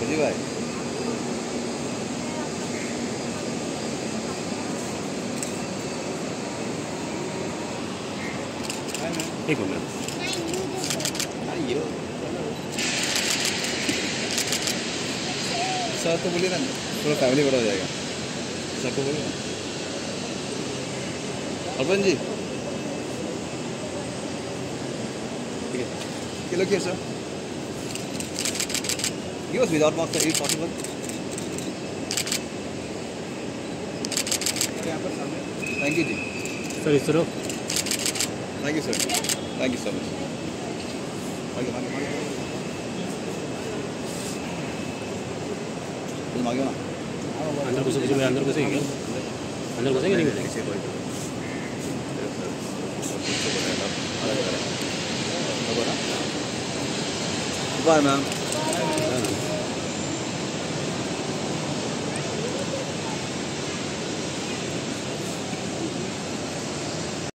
जी भाई एक minute sir तो बोलिए ना, पूरा फैमिली बड़ा हो जाएगा। सर को बोलिए ना। हरभजन जी ठीक है, किलो क्या sir? Give us without mask, if possible. यहाँ पर सामने। Thank you ji. सर इस तरफ। Thank you sir. Thank you so much. मांगे मांगे मांगे। कुछ मांगे ना। अंदर घुसे भाई, अंदर घुसेंगे क्या? अंदर घुसेंगे नहीं घुसेंगे? Bye ma'am.